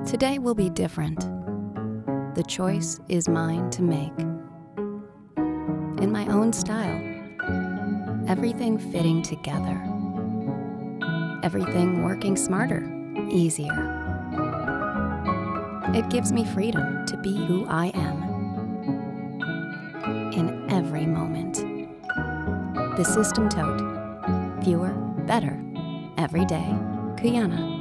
Today will be different. The choice is mine to make. In my own style, everything fitting together. Everything working smarter, easier. It gives me freedom to be who I am in every moment. The System Tote. Fewer, better. Every day. Cuyana.